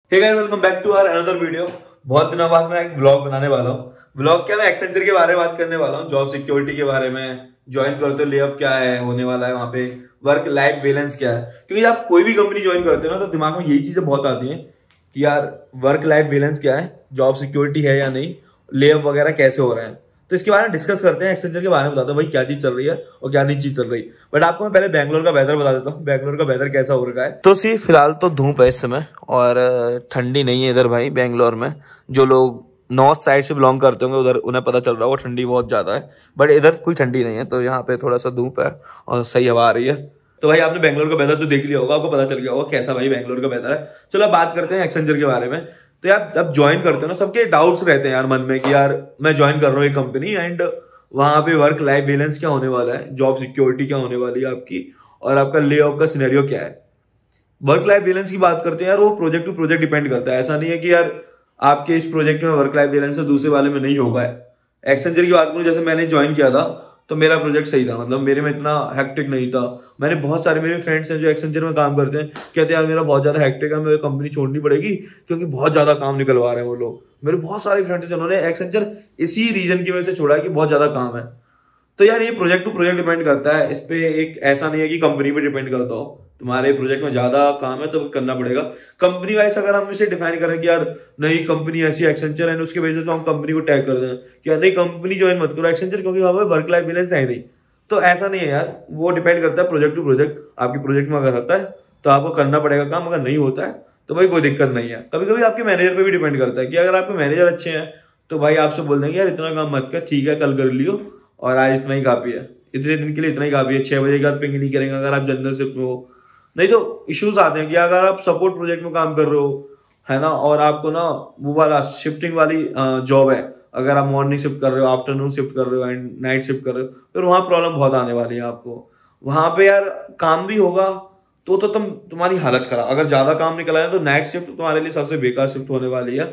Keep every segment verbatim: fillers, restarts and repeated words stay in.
Hey guys, welcome back to our another video. बहुत दिनों बाद मैं एक ब्लॉग बनाने वाला हूँ। ब्लॉग क्या, मैं एक्सेंचर के बारे में बात करने वाला हूँ, जॉब सिक्योरिटी के बारे में। ज्वाइन करते हो, ले ऑफ क्या है होने वाला है वहाँ पे, वर्क लाइफ बैलेंस क्या है। क्योंकि आप कोई भी कंपनी ज्वाइन करते हो ना, तो दिमाग में यही चीजें बहुत आती हैं कि यार वर्क लाइफ बैलेंस क्या है, जॉब सिक्योरिटी है या नहीं, ले ऑफ वगैरह कैसे हो रहे हैं। तो इसके बारे में डिस्कस करते हैं, एक्सेंचर के बारे में बताता हूँ भाई क्या चीज चल रही है और क्या नहीं चीज चल रही। बट आपको मैं पहले बैंगलोर का वेदर बता देता हूँ, बैंगलोर का वेदर कैसा हो रखा है। तो सी फिलहाल तो धूप है इस समय और ठंडी नहीं है इधर भाई बैंगलोर में। जो लोग नॉर्थ साइड से बिलोंग करते होंगे उधर उन्हें पता चल रहा होगा ठंडी बहुत ज्यादा है, बट इधर कोई ठंडी नहीं है। तो यहाँ पे थोड़ा सा धूप है और सही हवा आ रही है। तो भाई आपने बैंगलोर का वेदर तो देख लिया होगा, आपको पता चल गया होगा कैसा भाई बैंगलोर का वेदर है। चलो अब बात करते हैं एक्सेंचर के बारे में। तो यार जब ज्वाइन करते हो ना, सबके डाउट्स रहते हैं यार मन में कि यार मैं ज्वाइन कर रहा हूँ एक कंपनी एंड वहां पे वर्क लाइफ बैलेंस क्या होने वाला है, जॉब सिक्योरिटी क्या होने वाली है आपकी, और आपका ले ऑफ का सिनेरियो क्या है। वर्क लाइफ बैलेंस की बात करते हैं यार, वो प्रोजेक्ट टू प्रोजेक्ट डिपेंड करता है। ऐसा नहीं है कि यार आपके इस प्रोजेक्ट में वर्क लाइफ बैलेंस है दूसरे वाले में नहीं होगा। एक्सेंचर की बात करूं, जैसे मैंने ज्वाइन किया था तो मेरा प्रोजेक्ट सही था, मतलब मेरे में इतना हेक्टिक नहीं था। मैंने बहुत सारे मेरे फ्रेंड्स हैं जो एक्सेंचर में काम करते हैं, कहते हैं यार मेरा बहुत ज्यादा हेक्टिक है, मुझे कंपनी छोड़नी पड़ेगी क्योंकि बहुत ज्यादा काम निकलवा रहे हैं वो लोग। मेरे बहुत सारे फ्रेंड्स हैं जिन्होंने एक्सेंचर इसी रीजन की वजह से छोड़ा है कि बहुत ज्यादा काम है। तो यार ये प्रोजेक्ट टू प्रोजेक्ट डिपेंड करता है, इस पे एक ऐसा नहीं है कि कंपनी पे डिपेंड करता हो। तुम्हारे प्रोजेक्ट में ज्यादा काम है तो करना पड़ेगा। कंपनी वाइज अगर हम इसे डिफाइन करें कि यार नहीं कंपनी ऐसी एक्सेंचर है, उसके वजह से तो हम कंपनी को टैग कर दें कि यार नहीं कंपनी ज्वाइन मत करो एक्सेंचर क्योंकि वहां पर वर्क लाइफ बैलेंस है नहीं। तो ऐसा नहीं है यार, वो डिपेंड करता है प्रोजेक्ट टू प्रोजेक्ट। आपके प्रोजेक्ट में अगर होता है तो आपको करना पड़ेगा काम, अगर नहीं होता है तो भाई कोई दिक्कत नहीं है। कभी कभी आपके मैनेजर पे भी डिपेंड करता है कि अगर आपके मैनेजर अच्छे हैं तो भाई आपसे बोल देंगे यार इतना काम मत कर, ठीक है कल कर लियो और आज इतना ही काफी है, इतने दिन के लिए इतना ही काफी है, छह बजे के बाद पिंग नहीं करेंगे अगर आप जनरल शिफ्ट में हो। नहीं तो इश्यूज आते हैं कि अगर आप सपोर्ट प्रोजेक्ट में काम कर रहे हो है ना, और आपको ना वो वाला शिफ्टिंग वाली जॉब है, अगर आप मॉर्निंग शिफ्ट कर रहे हो, आफ्टरनून शिफ्ट कर रहे हो एंड नाइट शिफ्ट कर रहे हो, फिर वहां प्रॉब्लम बहुत आने वाली है आपको। वहां पे यार काम भी होगा तो तो तुम तुम्हारी हालत खराब, अगर ज्यादा काम निकला है तो नाइट शिफ्ट तुम्हारे लिए सबसे बेकार शिफ्ट होने वाली है।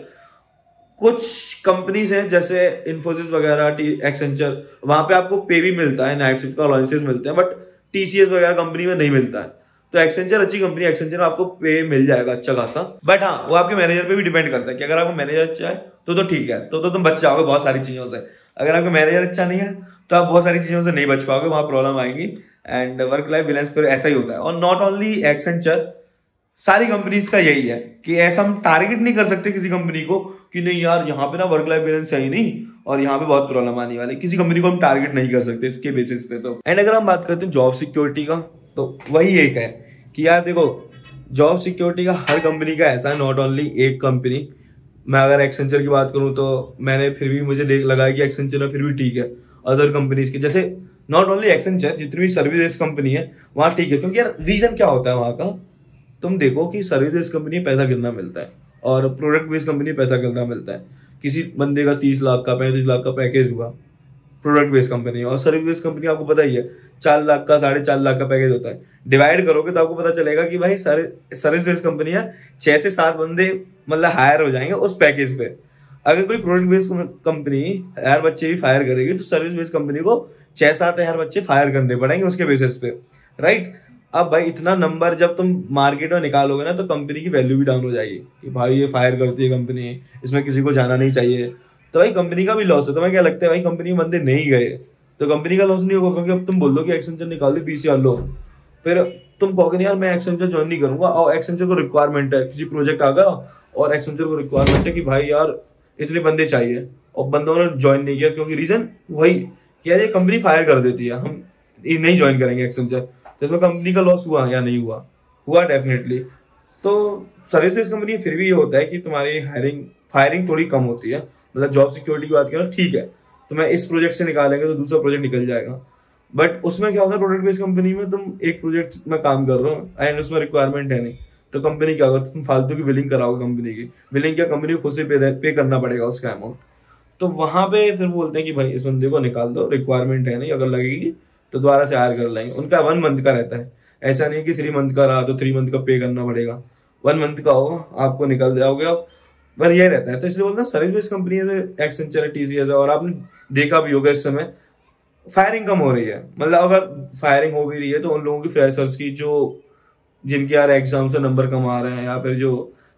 कुछ कंपनीज हैं जैसे इन्फोसिस वगैरह, एक्सेंचर, वहां पे आपको पे भी मिलता है, नाइट शिफ्ट का अलाउंसेस मिलते हैं, बट टीसीएस वगैरह कंपनी में नहीं मिलता है। तो एक्सेंचर अच्छी कंपनी, एक्सेंचर में आपको पे मिल जाएगा अच्छा खासा। बट हाँ, वो आपके मैनेजर पे भी डिपेंड करता है कि अगर आपको मैनेजर अच्छा है तो तो ठीक है, तो तो तुम बच जाओगे बहुत सारी चीजों से। अगर आपका मैनेजर अच्छा नहीं है तो आप बहुत सारी चीजों से नहीं बच पाओगे, वहां प्रॉब्लम आएगी। एंड वर्क लाइफ बैलेंस फिर ऐसा ही होता है। और नॉट ओनली एक्सेंचर, सारी कंपनीज का यही है कि ऐसा हम टारगेट नहीं कर सकते किसी कंपनी को कि नहीं यार यहाँ पे ना वर्क लाइफ बैलेंस है ही नहीं और यहाँ पे बहुत प्रॉब्लम आने वाली। किसी कंपनी को हम टारगेट नहीं कर सकते इसके बेसिस पे। तो एंड अगर हम बात करते हैं जॉब सिक्योरिटी का, तो वही एक है कि यार देखो जॉब सिक्योरिटी का हर कंपनी का ऐसा है, नॉट ओनली एक कंपनी। मैं अगर एक्सेंचर की बात करूं तो मैंने फिर भी मुझे देख लगा कि एक्सेंचर में फिर भी ठीक है। अदर कंपनीज के जैसे नॉट ओनली एक्सेंचर, जितनी भी सर्विस बेस्ड कंपनी है वहां ठीक है। क्योंकि यार रीजन क्या होता है वहां का, तुम देखो कि सर्विस बेस्ड कंपनी पैसा कितना मिलता है और प्रोडक्ट बेस्ड कंपनी पैसा कितना मिलता है। किसी बंदे का तीस लाख का पैंतीस लाख का पैकेज हुआ प्रोडक्ट बेस्ड कंपनी, और सर्विस बेस्ड कंपनी आपको पता ही है चार लाख का साढ़े चार लाख का पैकेज होता है। डिवाइड करोगे तो आपको पता चलेगा कि भाई सर्विस बेस्ड कंपनी है, छह से सात बंदे मतलब हायर हो जाएंगे उस पैकेज पे। अगर कोई प्रोडक्ट बेस्ड कंपनी हायर बच्चे भी फायर करेगी तो सर्विस बेस्ड कंपनी को छह सात हायर बच्चे फायर करने पड़ेंगे उसके बेसिस पे, राइट। अब भाई इतना नंबर जब तुम मार्केट में निकालोगे ना तो कंपनी की वैल्यू भी डाउन हो जाएगी कि भाई ये फायर करती है कंपनी, इसमें किसी को जाना नहीं चाहिए। तो भाई कंपनी का भी लॉस है। तुम्हें क्या लगता है भाई कंपनी में बंदे नहीं गए तो कंपनी का लॉस नहीं होगा? क्योंकि अब तुम बोल दो कि एक्सेंचर निकाल दो पीसीआर लो, फिर तुम कहोगे यार मैं एक्सेंचर ज्वाइन नहीं करूंगा, और एक्सेंचर को रिक्वायरमेंट है, किसी प्रोजेक्ट आ गया और एक्सेंचर को रिक्वायरमेंट है कि भाई यार इतने बंदे चाहिए, और बंदों ने ज्वाइन नहीं किया क्योंकि रीजन वही कि यार ये कंपनी फायर कर देती है, हम नहीं ज्वाइन करेंगे एक्सेंचर। तो इसमें कंपनी का लॉस हुआ या नहीं हुआ? हुआ डेफिनेटली। तो सर्विस बेस्ड कंपनी फिर भी ये होता है कि तुम्हारी हायरिंग फायरिंग थोड़ी कम होती है। मतलब जॉब सिक्योरिटी की बात करें ठीक है, तो मैं इस प्रोजेक्ट से निकालेंगे तो दूसरा प्रोजेक्ट निकल जाएगा। बट उसमें क्या होता है, प्रोडक्ट बेस्ड कंपनी में तुम एक प्रोजेक्ट में काम कर रहे हो एंड उसमें रिक्वायरमेंट है नहीं, तो कंपनी क्या होगा, तुम फालतू की बिलिंग कराओगे। कंपनी की बिलिंग क्या, कंपनी को खुद से पे, पे करना पड़ेगा उसका अमाउंट। तो वहां पे फिर बोलते हैं कि भाई इस बंदे को निकाल दो, रिक्वायरमेंट है नहीं, अगर लगेगी तो दोबारा से हायर कर लेंगे। उनका वन मंथ का रहता है, ऐसा नहीं कि थ्री मंथ का रहा तो थ्री मंथ का पे करना पड़ेगा। वन मंथ का होगा आपको निकल जाओगे आप, बस ये रहता है। तो इसलिए बोलते हैं सर्विस बेस्ड कंपनी है, एक्सेंचर है, टीसीएस है, और आपने देखा भी होगा इस समय फायरिंग कम हो रही है। मतलब अगर फायरिंग हो भी रही है तो उन लोगों की फ्रेशर्स की जो जिनके यार एग्जाम से नंबर कम आ रहे हैं, या फिर जो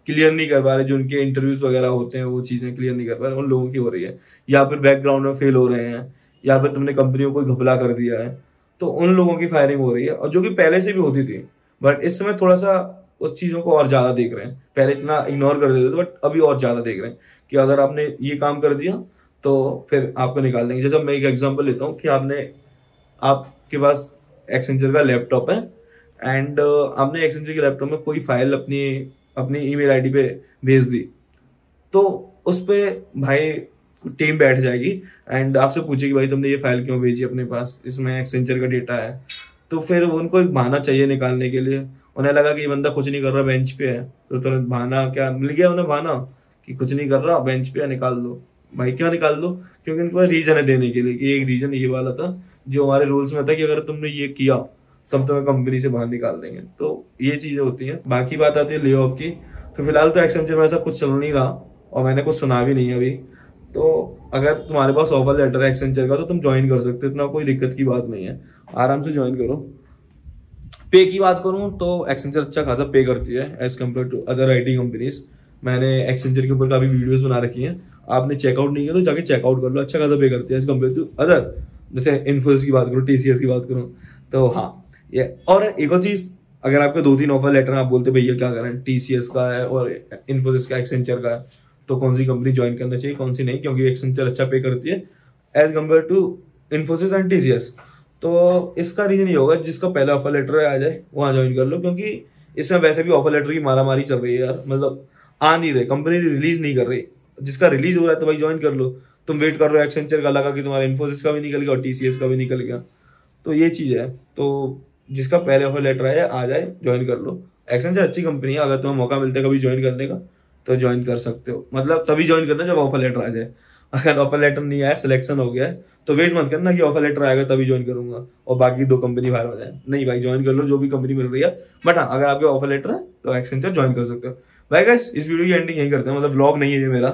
क्लियर नहीं कर पा रहे, जो उनके इंटरव्यूज वगैरह होते हैं वो चीजें क्लियर नहीं कर पा रहे, उन लोगों की हो रही है, या फिर बैकग्राउंड में फेल हो रहे हैं, या फिर तुमने कंपनियों को घपला कर दिया है, तो उन लोगों की फायरिंग हो रही है, और जो कि पहले से भी होती थी, बट इस समय थोड़ा सा उस चीजों को और ज्यादा देख रहे हैं। पहले इतना इग्नोर कर देते थे, बट अभी और ज्यादा देख रहे हैं कि अगर आपने ये काम कर दिया तो फिर आपको निकाल देंगे। जैसे मैं एक एग्जांपल लेता हूँ कि आपने आपके पास एक्सेंचर का लैपटॉप है, एंड आपने एक्सेंचर के लैपटॉप में कोई फाइल अपनी अपनी ईमेल आईडी पे भेज दी, तो उस पे भाई टीम बैठ जाएगी एंड आपसे पूछेगी भाई तुमने ये फाइल क्यों भेजी अपने पास, इसमें एक्सेंचर का डेटा है। तो फिर उनको एक बहाना चाहिए निकालने के लिए। उन्हें लगा कि ये बंदा कुछ नहीं कर रहा, बेंच पे है, तो तुरंत बहाना क्या मिल गया उन्हें, बहाना कि कुछ नहीं कर रहा, बेंच पे है, निकाल दो। भाई क्यों निकाल दो? क्योंकि इनको रीजन है देने के लिए कि एक रीजन ये वाला था जो हमारे रूल्स में था कि अगर तुमने ये किया तब तुम्हें कंपनी से बाहर निकाल देंगे। तो ये चीजें होती हैं। बाकी बात आती है ले ऑफ की, तो फिलहाल तो एक्सेंचर में ऐसा कुछ चल नहीं रहा और मैंने कुछ सुना भी नहीं है अभी। तो अगर तुम्हारे पास ऑफर लेटर है एक्सेंचर का तो तुम ज्वाइन कर सकते हो, इतना कोई दिक्कत की बात नहीं है, आराम से ज्वाइन करो। पे की बात करूं तो एक्सेंचर अच्छा खासा पे करती है as compare to other IT companies. मैंने एक्सेंचर के ऊपर काफी वीडियोस बना रखी हैं, आपने चेकआउट नहीं किया तो जाके चेकआउट कर लो, अच्छा खासा पे करती है एज कम्पेयर टू अदर। जैसे इन्फोसिस की बात करूं, टीसीएस की बात करूं, तो हाँ ये। और एक और चीज, अगर आपके दो तीन ऑफर लेटर आप बोलते भैया क्या करें, टीसीएस का है और इन्फोसिस का, एक्सेंचर का है, तो कौन सी कंपनी ज्वाइन करना चाहिए कौन सी नहीं, क्योंकि एक्सेंचर अच्छा पे करती है as compare to Infosys and TCS. तो इसका रीजन ये होगा जिसका पहला ऑफर लेटर आ जाए वहां ज्वाइन कर लो, क्योंकि इसमें वैसे भी ऑफर लेटर की मारामारी चल रही है यार, मतलब आ नहीं रहे, कंपनी रिलीज नहीं कर रही। जिसका रिलीज हो रहा है तो भाई ज्वाइन कर लो। तुम वेट कर रहे हो एक्सेंचर का, लगा कि तुम्हारा इन्फोसिस का भी निकल गया और टीसीएस का भी निकल गया, तो ये चीज है। तो जिसका पहले ऑफर लेटर आया आ जाए ज्वाइन कर लो। एक्सेंचर अच्छी कंपनी है, अगर तुम्हें मौका मिलता है कभी ज्वाइन करने का तो ज्वाइन कर सकते हो, मतलब तभी ज्वाइन करना जब ऑफर लेटर आ जाए। अगर ऑफर लेटर नहीं आया, सिलेक्शन हो गया है, तो वेट मत करना कि ऑफर लेटर आएगा तभी ज्वाइन करूंगा और बाकी दो कंपनी बाहर हो जाए। नहीं भाई, ज्वाइन कर लो जो भी कंपनी मिल रही है, बट हाँ अगर आपके ऑफर लेटर है तो एक्सेंचर ज्वाइन कर सकते हो। भाई गाइस इस वीडियो की एंडिंग यही करते हैं, मतलब ब्लॉग नहीं है ये मेरा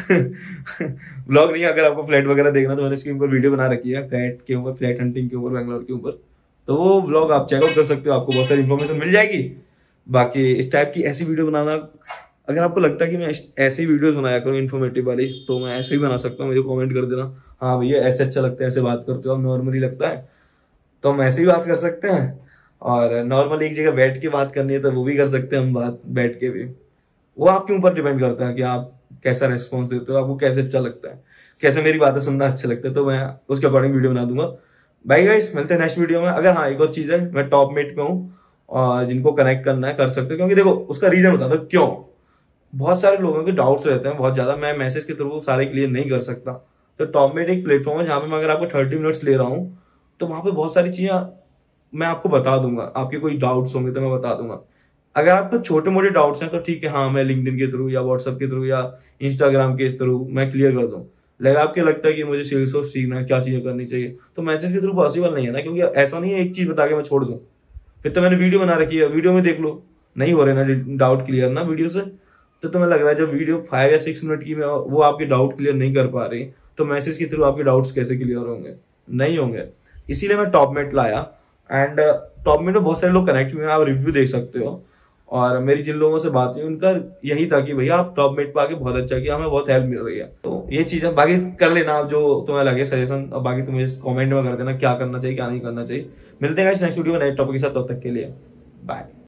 ब्लॉग नहीं है। अगर आपको फ्लैट वगैरह देखना तो मैंने इसके ऊपर वीडियो बना रखी है, फ्लैट के ऊपर, फ्लैट हंटिंग के ऊपर, बैंगलोर के ऊपर, तो वो ब्लॉग आप चेकआउट कर सकते हो, आपको बहुत सारी इन्फॉर्मेशन मिल जाएगी। बाकी इस टाइप की ऐसी वीडियो बनाना, अगर आपको लगता है कि मैं ऐसे ही वीडियोस बनाया करूँ इन्फॉर्मेटिव वाली, तो मैं ऐसे ही बना सकता हूँ, मुझे कमेंट कर देना हाँ भैया ऐसे अच्छा लगता है, ऐसे बात करते हो आप, नॉर्मली लगता है, तो हम ऐसे ही बात कर सकते हैं। और नॉर्मली एक जगह बैठ के बात करनी है तो वो भी कर सकते हैं हम बात बैठ के भी। वो आपके ऊपर डिपेंड करता है कि आप कैसा रेस्पॉन्स देते हो, आपको कैसे अच्छा लगता है, कैसे मेरी बातें सुनना अच्छा लगता है, तो मैं उसके अकॉर्डिंग वीडियो बना दूंगा। बाय गाइस, मिलते हैं नेक्स्ट वीडियो में। अगर हाँ एक और चीज है, मैं टॉप मेट पे हूँ और जिनको कनेक्ट करना है कर सकते हो, क्योंकि देखो उसका रीजन होता है क्यों, बहुत सारे लोगों के डाउट्स रहते हैं बहुत ज्यादा, मैं मैसेज के थ्रू सारे क्लियर नहीं कर सकता। तो टॉपमेट एक प्लेटफॉर्म है जहां पे मैं अगर आपको थर्टी मिनट्स ले रहा हूँ तो वहां पे बहुत सारी चीजें मैं आपको बता दूंगा, आपके कोई डाउट्स होंगे तो मैं बता दूंगा। अगर आपको छोटे मोटे डाउट्स हैं तो ठीक है, हाँ मैं लिंक्डइन के थ्रू या व्हाट्सएप के थ्रू या इंस्टाग्राम के थ्रू मैं क्लियर कर दूँ। लेकिन आपको लगता है कि मुझे सेल्स ऑफ सीखना है, क्या चीजें करनी चाहिए, तो मैसेज के थ्रू पॉसिबल नहीं है ना, क्योंकि ऐसा नहीं है एक चीज बता के मैं छोड़ दूं, फिर तो मैंने वीडियो बना रखी है, वीडियो में देख लो, नहीं हो रहे ना डाउट क्लियर ना वीडियो से, तो तुम्हें लग रहा है जो वीडियो फाइव या सिक्स मिनट की में वो आपके डाउट क्लियर नहीं कर पा रही, तो मैसेज के थ्रू आपके डाउट्स कैसे क्लियर होंगे, नहीं होंगे। इसीलिए मैं टॉपमेट लाया, एंड टॉपमेट में बहुत सारे लोग कनेक्ट हुए हैं, आप रिव्यू देख सकते हो। और मेरी जिन लोगों से बात हुई उनका यही था कि भैया आप टॉपमेट पे आके बहुत अच्छा किया, हमें बहुत हेल्प मिल रही है। तो ये चीज है, बाकी कर लेना आप जो तुम्हें लगे सजेशन, और बाकी तुम मुझे कमेंट में कर देना क्या करना चाहिए क्या नहीं करना चाहिए। मिलते हैं नेक्स्ट वीडियो में नए टॉपिक के साथ, तब तक के लिए बाय।